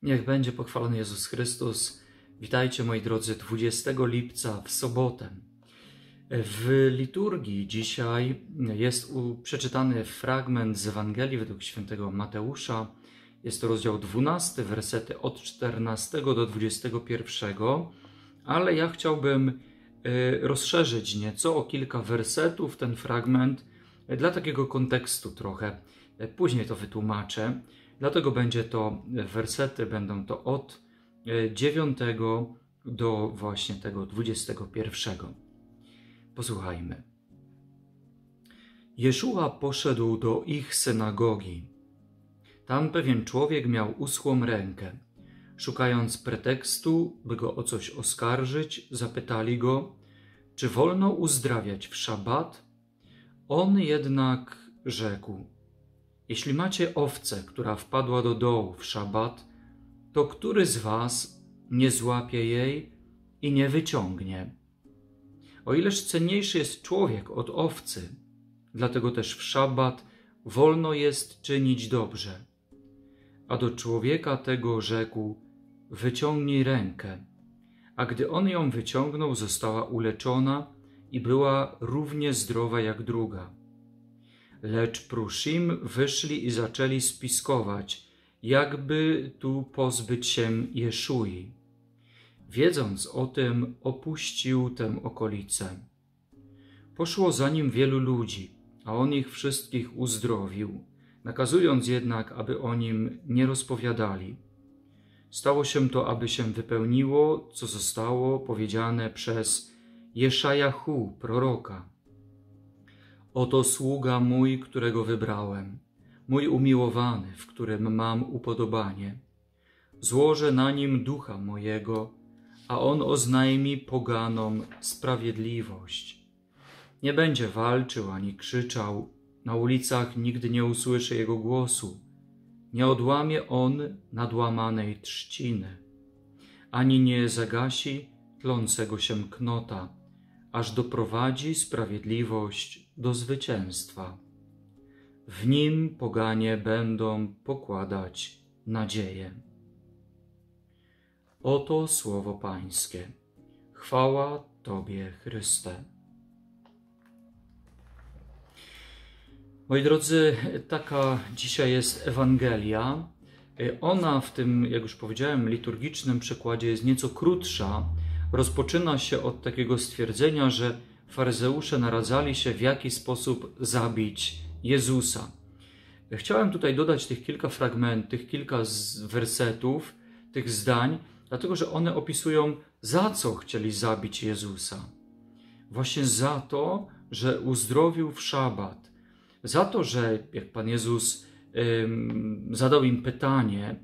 Niech będzie pochwalony Jezus Chrystus. Witajcie, moi drodzy, 20 lipca w sobotę. W liturgii dzisiaj jest przeczytany fragment z Ewangelii według świętego Mateusza. Jest to rozdział 12, wersety od 14 do 21, ale ja chciałbym rozszerzyć nieco o kilka wersetów ten fragment dla takiego kontekstu trochę. Później to wytłumaczę. Dlatego będą to od 9 do właśnie tego 21. Posłuchajmy. Jeszua poszedł do ich synagogi. Tam pewien człowiek miał uschłą rękę. Szukając pretekstu, by go o coś oskarżyć, zapytali go, czy wolno uzdrawiać w szabat? On jednak rzekł, jeśli macie owcę, która wpadła do dołu w szabat, to który z was nie złapie jej i nie wyciągnie? O ileż cenniejszy jest człowiek od owcy, dlatego też w szabat wolno jest czynić dobrze. A do człowieka tego rzekł, wyciągnij rękę. A gdy on ją wyciągnął, została uleczona i była równie zdrowa jak druga. Lecz Pruszim wyszli i zaczęli spiskować, jakby tu pozbyć się Jeszui. Wiedząc o tym, opuścił tę okolicę. Poszło za nim wielu ludzi, a on ich wszystkich uzdrowił, nakazując jednak, aby o nim nie rozpowiadali. Stało się to, aby się wypełniło, co zostało powiedziane przez Jeszajahu, proroka. Oto sługa mój, którego wybrałem, mój umiłowany, w którym mam upodobanie. Złożę na nim ducha mojego, a on oznajmi poganom sprawiedliwość. Nie będzie walczył ani krzyczał, na ulicach nigdy nie usłyszy jego głosu. Nie odłamie on nadłamanej trzciny, ani nie zagasi tlącego się knota, aż doprowadzi sprawiedliwość do zwycięstwa. W nim poganie będą pokładać nadzieję. Oto słowo Pańskie. Chwała Tobie, Chryste. Moi drodzy, taka dzisiaj jest Ewangelia. Ona w tym, jak już powiedziałem, liturgicznym przekładzie jest nieco krótsza. Rozpoczyna się od takiego stwierdzenia, że faryzeusze naradzali się, w jaki sposób zabić Jezusa. Chciałem tutaj dodać tych kilka fragmentów, kilka wersetów, tych zdań, dlatego że one opisują, za co chcieli zabić Jezusa. Właśnie za to, że uzdrowił w szabat. Za to, że jak Pan Jezus zadał im pytanie,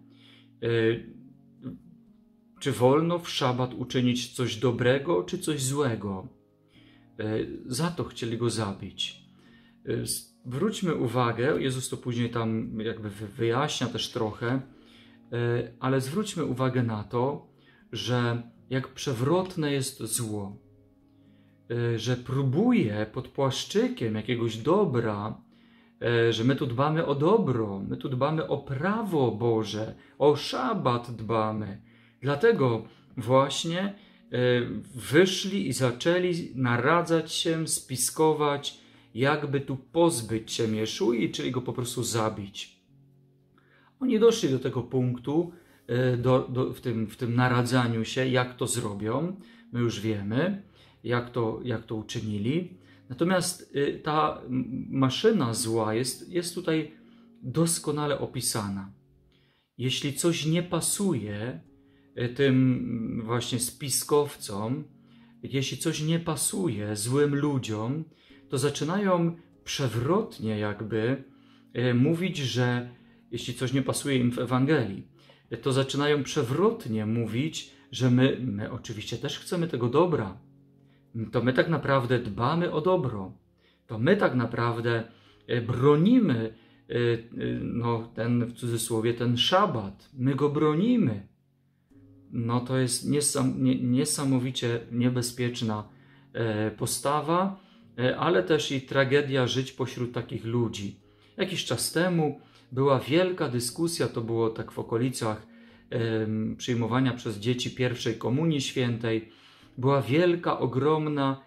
czy wolno w szabat uczynić coś dobrego, czy coś złego. Za to chcieli go zabić. Zwróćmy uwagę, Jezus to później tam jakby wyjaśnia też trochę, ale zwróćmy uwagę na to, że jak przewrotne jest zło, że próbuje pod płaszczykiem jakiegoś dobra, że my tu dbamy o dobro, my tu dbamy o prawo Boże, o szabat dbamy. Dlatego właśnie wyszli i zaczęli naradzać się, spiskować, jakby tu pozbyć się Jeszui, czyli go po prostu zabić. Oni doszli do tego punktu, w tym naradzaniu się, jak to zrobią. My już wiemy, jak to uczynili. Natomiast ta maszyna zła jest tutaj doskonale opisana. Jeśli coś nie pasuje tym właśnie spiskowcom, jeśli coś nie pasuje złym ludziom, to zaczynają przewrotnie jakby mówić, że jeśli coś nie pasuje im w Ewangelii, to zaczynają przewrotnie mówić, że my oczywiście też chcemy tego dobra. To my tak naprawdę dbamy o dobro. To my tak naprawdę bronimy ten, w cudzysłowie, ten szabat. My go bronimy. No to jest niesamowicie niebezpieczna postawa, ale też i tragedia żyć pośród takich ludzi. Jakiś czas temu była wielka dyskusja, to było tak w okolicach przyjmowania przez dzieci pierwszej komunii świętej. Była wielka, ogromna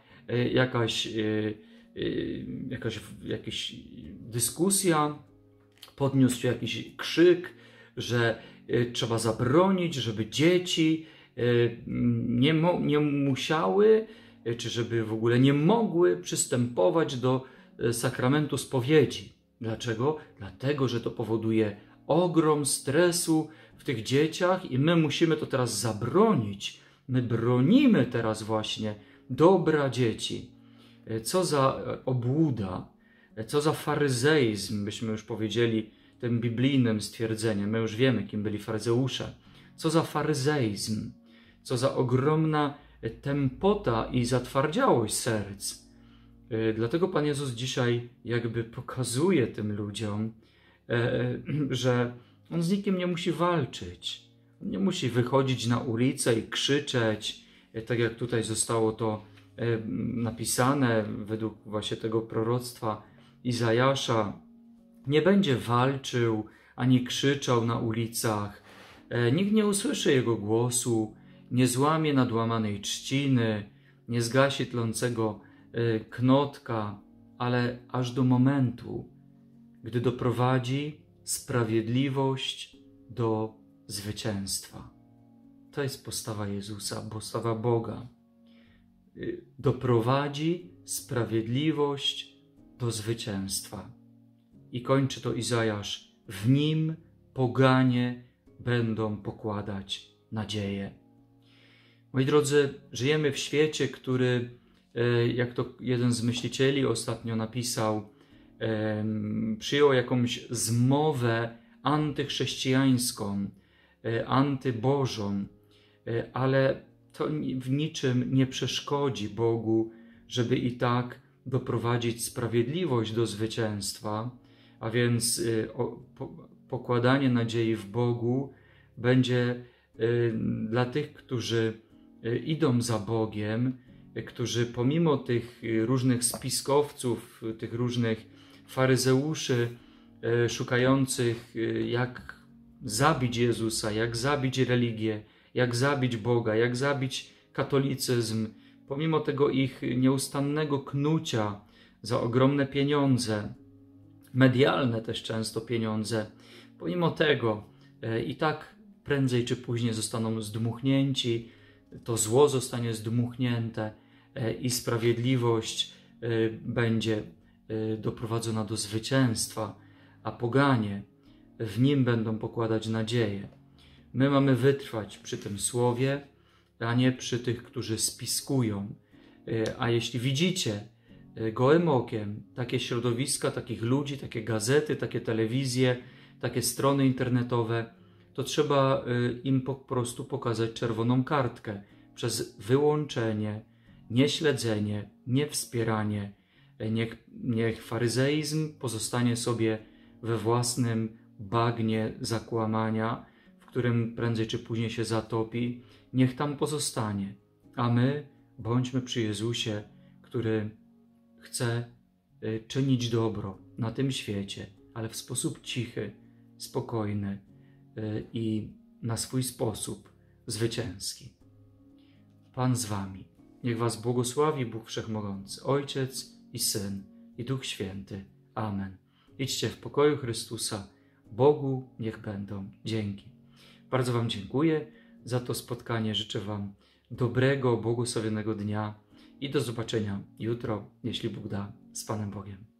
jakaś dyskusja, podniósł się jakiś krzyk, że trzeba zabronić, żeby dzieci nie musiały, czy żeby w ogóle nie mogły przystępować do sakramentu spowiedzi. Dlaczego? Dlatego, że to powoduje ogrom stresu w tych dzieciach i my musimy to teraz zabronić. My bronimy teraz właśnie dobra dzieci. Co za obłuda, co za faryzeizm, byśmy już powiedzieli tym biblijnym stwierdzeniem. My już wiemy, kim byli faryzeusze. Co za faryzeizm, co za ogromna tępota i zatwardziałość serc. Dlatego Pan Jezus dzisiaj jakby pokazuje tym ludziom, że On z nikim nie musi walczyć. On nie musi wychodzić na ulicę i krzyczeć, tak jak tutaj zostało to napisane według właśnie tego proroctwa Izajasza. Nie będzie walczył ani krzyczał na ulicach. Nikt nie usłyszy jego głosu, nie złamie nadłamanej trzciny, nie zgasi tlącego knotka, ale aż do momentu, gdy doprowadzi sprawiedliwość do zwycięstwa. To jest postawa Jezusa, postawa Boga. Doprowadzi sprawiedliwość do zwycięstwa. I kończy to Izajasz. W Nim poganie będą pokładać nadzieję. Moi drodzy, żyjemy w świecie, który, jak to jeden z myślicieli ostatnio napisał, przyjął jakąś zmowę antychrześcijańską, antybożą, ale to w niczym nie przeszkodzi Bogu, żeby i tak doprowadzić sprawiedliwość do zwycięstwa, a więc pokładanie nadziei w Bogu będzie dla tych, którzy idą za Bogiem, którzy pomimo tych różnych spiskowców, tych różnych faryzeuszy szukających, jak zabić Jezusa, jak zabić religię, jak zabić Boga, jak zabić katolicyzm, pomimo tego ich nieustannego knucia za ogromne pieniądze, medialne też często pieniądze, pomimo tego i tak prędzej czy później zostaną zdmuchnięci, to zło zostanie zdmuchnięte i sprawiedliwość będzie doprowadzona do zwycięstwa, a poganie w Nim będą pokładać nadzieję. My mamy wytrwać przy tym słowie, a nie przy tych, którzy spiskują. A jeśli widzicie gołym okiem takie środowiska, takich ludzi, takie gazety, takie telewizje, takie strony internetowe, to trzeba im po prostu pokazać czerwoną kartkę przez wyłączenie, nieśledzenie, niewspieranie. Niech faryzeizm pozostanie sobie we własnym bagnie zakłamania, w którym prędzej czy później się zatopi. Niech tam pozostanie. A my bądźmy przy Jezusie, który chce czynić dobro na tym świecie, ale w sposób cichy, spokojny i na swój sposób zwycięski. Pan z wami. Niech was błogosławi Bóg Wszechmogący, Ojciec i Syn i Duch Święty. Amen. Idźcie w pokoju Chrystusa. Bogu niech będą dzięki. Bardzo wam dziękuję za to spotkanie. Życzę wam dobrego, błogosławionego dnia i do zobaczenia jutro, jeśli Bóg da, z Panem Bogiem.